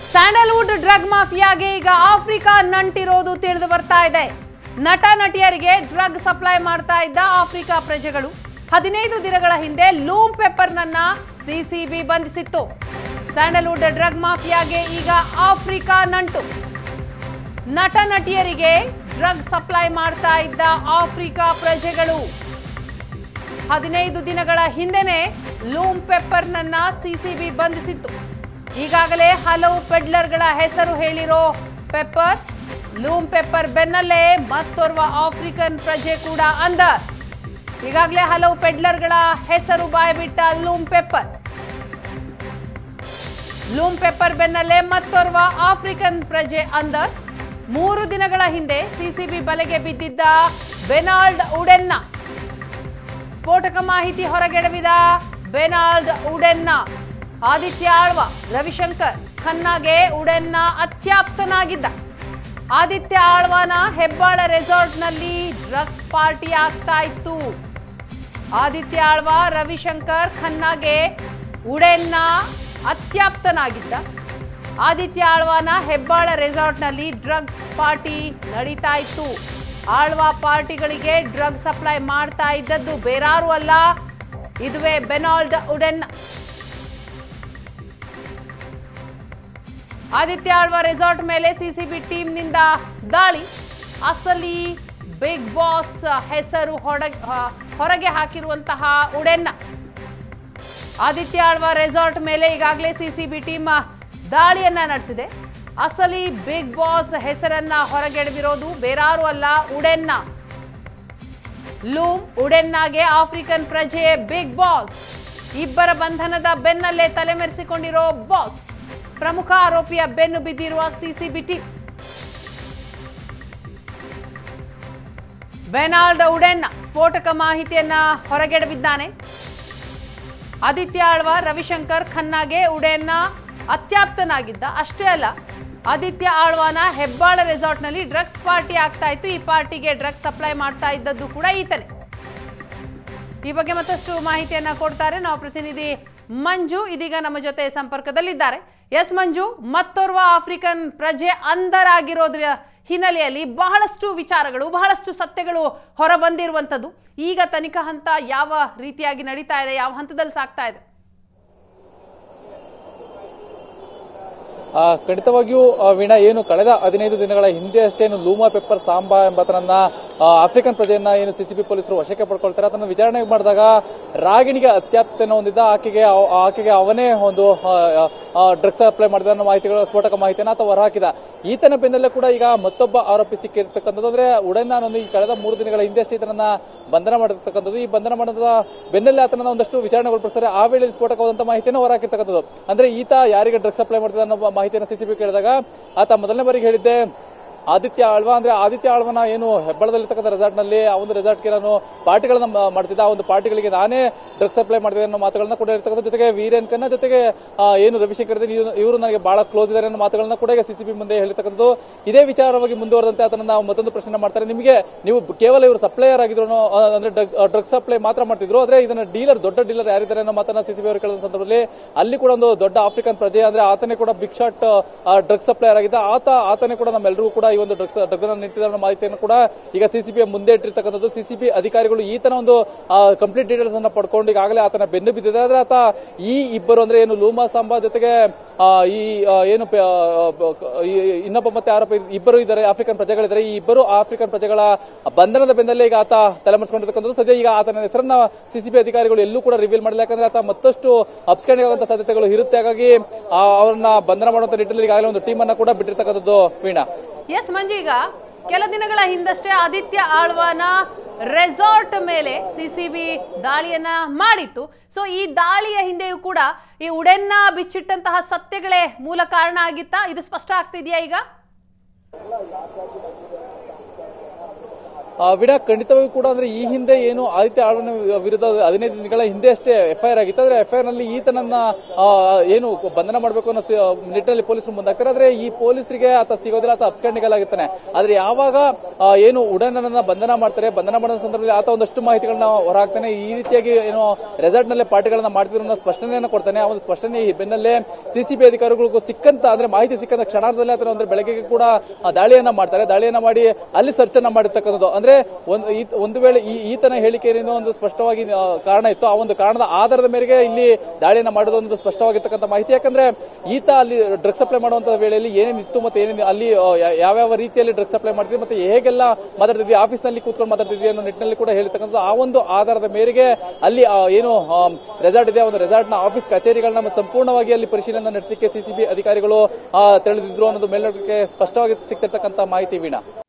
Sandalwood drug ಮಾಫಿಯಾಗೆ ಈಗ Africa ನಂಟಿರೋದು ತಿಳಿದು ಬರ್ತಾ ಇದೆ. ನಟ ನಟಿಯರಿಗೆ ಡ್ರಗ್ ಸಪ್ಲೈ ಮಾಡ್ತಾ ಇದ್ದ ಆಫ್ರಿಕಾ ಪ್ರಜೆಗಳು 15 ದಿನಗಳ ಹಿಂದೆ ಲೂಮ್ ಪೆಪ್ಪರ್ನನ್ನ ಸಿಸಿಬಿ ಬಂಧಿಸಿತ್ತು. ಸ್ಯಾಂಡಲ್ವುಡ್ ಡ್ರಗ್ ಮಾಫಿಯಾಗೆ ಈಗ ಆಫ್ರಿಕಾ ನಂಟು. ನಟ ನಟಿಯರಿಗೆ ಡ್ರಗ್ ಸಪ್ಲೈ ಮಾಡ್ತಾ ಇದ್ದ ಆಫ್ರಿಕಾ ಪ್ರಜೆಗಳು 15 ದಿನಗಳ ಹಿಂದೆನೆ ಲೂಮ್ ಪೆಪ್ಪರ್ನನ್ನ ಸಿಸಿಬಿ ಬಂಧಿಸಿತ್ತು. ಈಗಾಗಲೇ ಹಲವು ಪೆಡ್ಲರ್ಗಳ ಹೆಸರು ಹೇಳಿರೋ ಪೆಪ್ಪರ್, ಲೂಮ್ ಪೆಪ್ಪರ್ ಬೆನ್ನಲ್ಲೇ ಮತ್ತೋರ್ವ ಆಫ್ರಿಕನ್ ಪ್ರಜೆ ಕೂಡ ಅಂದರ್. ಈಗಾಗಲೇ ಹಲವು ಪೆಡ್ಲರ್ಗಳ ಹೆಸರು ಬಾಯ್ಬಿಟ್ಟ ಲೂಮ್ ಪೆಪ್ಪರ್ ಬೆನ್ನಲ್ಲೇ ಮತ್ತೋರ್ವ ಆಫ್ರಿಕನ್ ಪ್ರಜೆ ಅಂದರ್. 3 ದಿನಗಳ ಹಿಂದೆ ಸಿಸಿಬಿ ಬಲೆಗೆ ಬಿದ್ದಿದ್ದ ಬೆನಾಲ್ಡ್ ಉಡೆನ್ನ ಸ್ಫೋಟಕ ಮಾಹಿತಿ ಹೊರಗೆಡವಿದ ಬೆನಾಲ್ಡ್ ಉಡೆನ್ನ ಆದಿತ್ಯ ಆಳ್ವ, ರವಿಶಂಕರ್ ಖನ್ನಾಗೆ ಉಡೆನ್ನ ಅತ್ಯಾಪ್ತನಾಗಿದ್ದ. ಆದಿತ್ಯ ಆಳ್ವನ ಹೆಬ್ಬಾಳ ರೆಸಾರ್ಟ್ನಲ್ಲಿ ಡ್ರಗ್ಸ್ ಪಾರ್ಟಿ ಆಗ್ತಾ ಇತ್ತು. ಆದಿತ್ಯ ಆಳ್ವ, ರವಿಶಂಕರ್ ಖನ್ನಾಗೆ ಉಡೆನ್ನ ಅತ್ಯಾಪ್ತನಾಗಿದ್ದ. ಆದಿತ್ಯ ಆಳ್ವನ ಹೆಬ್ಬಾಳ ರೆಸಾರ್ಟ್ನಲ್ಲಿ ಡ್ರಗ್ಸ್ ಪಾರ್ಟಿ ನಡೀತಾ ಇತ್ತು. ಆಳ್ವ ಪಾರ್ಟಿಗಳಿಗೆ ಡ್ರಗ್ ಸಪ್ಲೈ ಮಾಡ್ತಾ ಇದ್ದದ್ದು ಬೇರಾರು ಅಲ್ಲ, ಇದುವೇ Benald Udenna. Aditya Alva resort ಮೇಲೆ ಸಿಸಿಬಿ ಟೀಮ್ನಿಂದ ದಾಳಿ. ಅಸಲಿ ಬಿಗ್ ಬಾಸ್ ಹೆಸರು ಹೊರಗೆ ಹಾಕಿರುವಂತಹ ಉಡೆನ್ನ. ಆದಿತ್ಯ ಆಳ್ವ ರೆಸಾರ್ಟ್ ಮೇಲೆ ಈಗಾಗಲೇ ಸಿಸಿಬಿ ಟೀಮ್ ದಾಳಿಯನ್ನ ನಡೆಸಿದೆ. ಅಸಲಿ ಬಿಗ್ ಬಾಸ್ ಹೆಸರನ್ನ ಹೊರಗೆಡವಿರೋದು ಬೇರಾರು ಅಲ್ಲ, ಉಡೆನ್ನ. ಲೂಮ್ ಉಡೆನ್ನಾಗೆ ಆಫ್ರಿಕನ್ ಪ್ರಜೆ ಬಿಗ್ ಬಾಸ್. ಇಬ್ಬರ ಬಂಧನದ ಬೆನ್ನಲ್ಲೇ ತಲೆಮೆರೆಸಿಕೊಂಡಿರೋ ಬಾಸ್. ಪ್ರಮುಖ ಆರೋಪಿಯ ಬೆನ್ನು ಬಿದ್ದಿರುವ ಸಿಸಿಬಿ ಟೀಮ್. ಬೆನಾಲ್ಡ್ ಉಡೆನ್ನ ಸ್ಫೋಟಕ ಮಾಹಿತಿಯನ್ನ ಹೊರಗೆಡವಿದ್ದಾನೆ. ಆದಿತ್ಯ ಆಳ್ವ, ರವಿಶಂಕರ್ ಖನ್ನಾಗೆ ಉಡೆನ್ನ ಅತ್ಯಾಪ್ತನಾಗಿದ್ದ. ಅಷ್ಟೇ ಅಲ್ಲ, ಆದಿತ್ಯ ಆಳ್ವನ ಹೆಬ್ಬಾಳ ರೆಸಾರ್ಟ್ನಲ್ಲಿ ಡ್ರಗ್ಸ್ ಪಾರ್ಟಿ ಆಗ್ತಾ ಇತ್ತು. ಈ ಪಾರ್ಟಿಗೆ ಡ್ರಗ್ಸ್ ಸಪ್ಲೈ ಮಾಡ್ತಾ ಇದ್ದದ್ದು ಕೂಡ ಈತನೇ. ಈ ಬಗ್ಗೆ ಮತ್ತಷ್ಟು ಮಾಹಿತಿಯನ್ನ ಕೊಡ್ತಾರೆ ನಾವು ಪ್ರತಿನಿಧಿ ಮಂಜು, ಇದೀಗ ನಮ್ಮ ಜೊತೆ ಸಂಪರ್ಕದಲ್ಲಿದ್ದಾರೆ. ಎಸ್ ಮಂಜು, ಮತ್ತೋರ್ವ ಆಫ್ರಿಕನ್ ಪ್ರಜೆ ಅಂದರ್ ಆಗಿರೋದ್ರ ಹಿನ್ನೆಲೆಯಲ್ಲಿ ಬಹಳಷ್ಟು ವಿಚಾರಗಳು, ಬಹಳಷ್ಟು ಸತ್ಯಗಳು ಹೊರ ಬಂದಿರುವಂಥದ್ದು. ಈಗ ತನಿಖಾ ಹಂತ ಯಾವ ರೀತಿಯಾಗಿ ನಡೀತಾ ಇದೆ, ಯಾವ ಹಂತದಲ್ಲಿ ಸಾಗ್ತಾ ಇದೆ? ಖಂಡಿತವಾಗಿಯೂ ವೀಣಾ, ಏನು ಕಳೆದ 15 ದಿನಗಳ ಹಿಂದೆ ಅಷ್ಟೇ ಲೂಮಾ ಪೆಪ್ಪರ್ ಸಾಂಬಾ ಎಂಬತನನ್ನ ಆಫ್ರಿಕನ್ ಪ್ರಜೆಯನ್ನ ಏನು ಸಿಸಿಬಿ ಪೊಲೀಸರು ವಶಕ್ಕೆ ಪಡ್ಕೊಳ್ತಾರೆ. ಅದನ್ನು ವಿಚಾರಣೆ ಮಾಡಿದಾಗ ರಾಗಿಣಿಗೆ ಅತ್ಯಾಪ್ತತೆಯನ್ನು ಹೊಂದಿದ್ದ. ಆಕೆಗೆ ಅವನೇ ಒಂದು ಡ್ರಗ್ಸ್ ಸಪ್ಲೈ ಮಾಡಿದ ಅನ್ನೋ ಮಾಹಿತಿಗಳು, ಸ್ಫೋಟಕ ಮಾಹಿತಿಯನ್ನು ಆತ ಹೊರಹಾಕಿದ. ಈತನ ಬೆನ್ನಲ್ಲೇ ಕೂಡ ಈಗ ಮತ್ತೊಬ್ಬ ಆರೋಪಿ ಸಿಕ್ಕಿರ್ತಕ್ಕಂಥದ್ದು. ಅಂದ್ರೆ ಉಡೆನ್ನ ಈ ಕಳೆದ 3 ದಿನಗಳ ಹಿಂದೆ ಅಷ್ಟೇ ಈತನನ್ನ ಬಂಧನ ಮಾಡಿರ್ತಕ್ಕಂಥದ್ದು. ಈ ಬಂಧನ ಮಾಡಿದ ಬೆನ್ನಲ್ಲೇ ಆತನ ಒಂದಷ್ಟು ವಿಚಾರಣೆಗೊಳಪಡಿಸ್ತಾರೆ. ಆ ವೇಳೆ ಸ್ಫೋಟಕವಾದಂತಹ ಮಾಹಿತಿಯನ್ನು ಹೊರಹಾಕಿರ್ತಕ್ಕಂಥದ್ದು. ಅಂದ್ರೆ ಈತ ಯಾರಿಗೆ ಡ್ರಗ್ಸ್ ಸಪ್ಲೈ ಮಾಡಿದ ಅನ್ನೋ ಮಾಹಿತಿಯನ್ನು ಸಿಸಿಬಿ ಕೇಳಿದಾಗ ಆತ ಮೊದಲನೇ ಬಾರಿಗೆ ಹೇಳಿದ್ದೆ ಆದಿತ್ಯ ಆಳ್ವ. ಅಂದ್ರೆ ಆದಿತ್ಯ ಆಳ್ವನ ಏನು ಹೆಬ್ಬಳದಲ್ಲಿರ್ತಕ್ಕಂಥ ರೆಸಾರ್ಟ್ ನಲ್ಲಿ ಆ ಒಂದು ರೆಸಾರ್ಟ್ಗೆ ನಾನು ಪಾರ್ಟಿಗಳನ್ನ ಮಾಡ್ತಿದ್ದ. ಆ ಒಂದು ಪಾರ್ಟಿಗಳಿಗೆ ನಾನೇ ಡ್ರಗ್ಸ್ ಸಪ್ಲೈ ಮಾಡಿದೆ ಅನ್ನೋ ಮಾತುಗಳನ್ನ ಕೂಡ ಇರ್ತಕ್ಕಂಥ. ಜೊತೆಗೆ ವೀರೇನ್ ಖನ್ನಾ ಜೊತೆಗೆ ಏನು ರವಿಶಂಕರ್ ಇವರು ನನಗೆ ಬಹಳ ಕ್ಲೋಸ್ ಇದ್ದಾರೆ ಅನ್ನೋ ಮಾತುಗಳನ್ನ ಕೂಡ ಈಗ ಸಿಸಿಬಿ ಮುಂದೆ ಹೇಳಿರ್ತಕ್ಕಂಥದ್ದು. ಇದೇ ವಿಚಾರವಾಗಿ ಮುಂದುವರೆದಂತೆ ಆತನ ಮತ್ತೊಂದು ಪ್ರಶ್ನೆ ಮಾಡ್ತಾರೆ. ನೀವು ಕೇವಲ ಇವರು ಸಪ್ಲೈಯರ್ ಆಗಿದ್ರು, ಅಂದ್ರೆ ಡ್ರಗ್ಸ್ ಸಪ್ಲೈ ಮಾತ್ರ ಮಾಡ್ತಿದ್ರು, ಆದ್ರೆ ಇದನ್ನ ದೊಡ್ಡ ಡೀಲರ್ ಯಾರಿದ್ದಾರೆ ಅನ್ನೋ ಮಾತನ್ನ ಸಿಸಿಬಿ ಅವರು ಕೇಳಿದ ಸಂದರ್ಭದಲ್ಲಿ ಅಲ್ಲಿ ಕೂಡ ಒಂದು ದೊಡ್ಡ ಆಫ್ರಿಕನ್ ಪ್ರಜೆ, ಅಂದ್ರೆ ಆತನೇ ಕೂಡ ಬಿಗ್ ಶಾಟ್ ಡ್ರಗ್ಸ್ ಸಪ್ಲೈಯರ್ ಆಗಿದ್ದ. ಆತನೇ ಕೂಡ ನಮ್ಮೆಲ್ಲರಿಗೂ ಕೂಡ ಈ ಒಂದು ಡ್ರಗ್ ನೀಡ್ತಿದ್ದ ಮಾಹಿತಿಯನ್ನು ಕೂಡ ಈಗ ಸಿಸಿಬಿ ಮುಂದೆ ಇಟ್ಟಿರ್ತಕ್ಕಂಥದ್ದು. ಸಿಸಿಬಿ ಅಧಿಕಾರಿಗಳು ಈತನ ಒಂದು ಕಂಪ್ಲೀಟ್ ಡೀಟೇಲ್ಸ್ ಅನ್ನ ಪಡ್ಕೊಂಡು ಈಗಾಗಲೇ ಆತನ ಬೆನ್ನು ಬಿದ್ದಿದೆ. ಆದ್ರೆ ಆತ ಈ ಇಬ್ಬರು, ಅಂದ್ರೆ ಏನು ಲೂಮಾ ಸಾಂಬಾ ಜೊತೆಗೆ ಈ ಏನು ಇನ್ನೊಬ್ಬ ಮತ್ತೆ ಆರೋಪಿ ಇಬ್ಬರು ಇದ್ದಾರೆ, ಆಫ್ರಿಕನ್ ಪ್ರಜೆಗಳಿದ್ದಾರೆ. ಈ ಇಬ್ಬರು ಆಫ್ರಿಕನ್ ಪ್ರಜೆಗಳ ಬಂಧನದ ಬೆನ್ನಲ್ಲೇ ಈಗ ಆತ ತಲೆಮರೆಸಿಕೊಂಡಿರ್ತಕ್ಕಂಥದ್ದು. ಸದ್ಯ ಈಗ ಆತನ ಹೆಸರನ್ನ ಸಿಸಿಬಿ ಅಧಿಕಾರಿಗಳು ಎಲ್ಲೂ ಕೂಡ ರಿವೀಲ್ ಮಾಡಿಲ್ಲ. ಯಾಕಂದ್ರೆ ಆತ ಮತ್ತಷ್ಟು ಅಪ್ಸ್ಕ್ಯಾಂಡಿಂಗ್ ಆಗುವಂತಹ ಸಾಧ್ಯತೆಗಳು ಇರುತ್ತೆ. ಹಾಗಾಗಿ ಅವರನ್ನ ಬಂಧನ ಮಾಡುವಂತ ನಿಟ್ಟಿನಲ್ಲಿ ಈಗಾಗಲೇ ಒಂದು ಟೀಮ್ ಅನ್ನ ಕೂಡ ಬಿಟ್ಟಿರ್ತಕ್ಕಂಥದ್ದು. ವೀಣಾ, ಎಸ್ ಮಂಜು, ಈಗ ಕೆಲ ದಿನಗಳ ಹಿಂದಷ್ಟೇ ಆದಿತ್ಯ ಆಳ್ವನ ರೆಸಾರ್ಟ್ ಮೇಲೆ ಸಿಸಿಬಿ ದಾಳಿಯನ್ನ ಮಾಡಿತ್ತು. ಸೊ ಈ ದಾಳಿಯ ಹಿಂದೆಯೂ ಕೂಡ ಈ ಉಡೆನ್ನ ಬಿಚ್ಚಿಟ್ಟಂತಹ ಸತ್ಯಗಳೇ ಮೂಲ ಕಾರಣ ಆಗಿತ್ತಾ? ಇದು ಸ್ಪಷ್ಟ ಆಗ್ತಿದೆಯಾ ಈಗ? ವೀಣಾ, ಖಂಡಿತವಾಗಿ ಕೂಡ ಅಂದ್ರೆ ಈ ಹಿಂದೆ ಏನು ಆದಿತ್ಯ ಆಳ್ವನ ವಿರುದ್ಧ 15 ದಿನಗಳ ಹಿಂದೆ ಅಷ್ಟೇ ಎಫ್ಐಆರ್ ಆಗಿತ್ತು. ಆದ್ರೆ ಎಫ್ಐಆರ್ ನಲ್ಲಿ ಈತನನ್ನ ಏನು ಬಂಧನ ಮಾಡಬೇಕು ಅನ್ನೋ ನಿಟ್ಟಿನಲ್ಲಿ ಪೊಲೀಸರು ಮುಂದಾಗ್ತಾರೆ. ಆದ್ರೆ ಈ ಪೊಲೀಸರಿಗೆ ಆತ ಸಿಗೋದಿಲ್ಲ, ಆತ ಅಪ್ಸ್ಕಂಡಿಗಲಾಗಿರ್ತಾನೆ. ಆದ್ರೆ ಯಾವಾಗ ಏನು ಉಡನನ್ನ ಬಂಧನ ಮಾಡ್ತಾರೆ, ಬಂಧನ ಮಾಡಿದ ಸಂದರ್ಭದಲ್ಲಿ ಆತ ಒಂದಷ್ಟು ಮಾಹಿತಿಗಳನ್ನ ಹೊರಹಾಕ್ತಾನೆ. ಈ ರೀತಿಯಾಗಿ ಏನು ರೆಸಾರ್ಟ್ ನಲ್ಲೇ ಪಾರ್ಟಿಗಳನ್ನ ಮಾಡ್ತಿದ್ರು ಅನ್ನೋ ಸ್ಪಷ್ಟನೆಯನ್ನು ಕೊಡ್ತಾನೆ. ಆ ಒಂದು ಸ್ಪಷ್ಟನೆ ಬೆನ್ನಲ್ಲೇ ಸಿಸಿಬಿ ಅಧಿಕಾರಿಗಳಿಗೂ ಸಿಕ್ಕಂತ ಅಂದ್ರೆ ಮಾಹಿತಿ ಸಿಕ್ಕಂತ ಕ್ಷಣಾರ್ಧದಲ್ಲಿ ಆತ ಅಂದ್ರೆ ಬೆಳಗ್ಗೆ ಕೂಡ ದಾಳಿಯನ್ನ ಮಾಡ್ತಾರೆ. ದಾಳಿಯನ್ನ ಮಾಡಿ ಅಲ್ಲಿ ಸರ್ಚ್ ಅನ್ನ ಮಾಡಿರ್ತಕ್ಕಂಥದ್ದು. ಅಂದ್ರೆ ಒಂದು ವೇಳೆ ಈತನ ಹೇಳಿಕೆ ಏನೋ ಒಂದು ಸ್ಪಷ್ಟವಾಗಿ ಕಾರಣ ಇತ್ತು, ಆ ಒಂದು ಕಾರಣದ ಆಧಾರದ ಮೇರೆಗೆ ಇಲ್ಲಿ ದಾಳಿಯನ್ನ ಮಾಡೋದು ಒಂದು ಸ್ಪಷ್ಟವಾಗಿರ್ತಕ್ಕಂಥ ಮಾಹಿತಿ. ಯಾಕಂದ್ರೆ ಈತ ಅಲ್ಲಿ ಡ್ರಗ್ಸ್ ಸಪ್ಲೈ ಮಾಡುವಂತ ವೇಳೆಯಲ್ಲಿ ಏನೇನಿತ್ತು ಮತ್ತೆ ಏನೇನು ಅಲ್ಲಿ ಯಾವ್ಯಾವ ರೀತಿಯಲ್ಲಿ ಡ್ರಗ್ಸ್ ಸಪ್ಲೈ ಮಾಡ್ತಿದ್ವಿ ಮತ್ತೆ ಹೇಗೆಲ್ಲ ಮಾತಾಡ್ತಿದ್ವಿ, ಆಫೀಸ್ ನಲ್ಲಿ ಕೂತ್ಕೊಂಡು ಮಾತಾಡ್ತಿದ್ವಿ ಅನ್ನೋ ನಿಟ್ಟಿನಲ್ಲಿ ಕೂಡ ಹೇಳಿರ್ತಕ್ಕಂಥ ಆ ಒಂದು ಆಧಾರದ ಮೇರೆಗೆ ಅಲ್ಲಿ ಏನು ರೆಸಾರ್ಟ್ ಇದೆ, ಒಂದು ರೆಸಾರ್ಟ್ ನ ಆಫೀಸ್ ಕಚೇರಿಗಳನ್ನ ಸಂಪೂರ್ಣವಾಗಿ ಅಲ್ಲಿ ಪರಿಶೀಲನೆ ನಡೆಸಲಿಕ್ಕೆ ಸಿಸಿಬಿ ಅಧಿಕಾರಿಗಳು ತಿಳಿದಿದ್ರು ಅನ್ನೋದು ಮೇಲ್ನೋಟಕ್ಕೆ ಸ್ಪಷ್ಟವಾಗಿ ಸಿಗ್ತಿರ್ತಕ್ಕಂಥ ಮಾಹಿತಿ. ವೀಣಾ.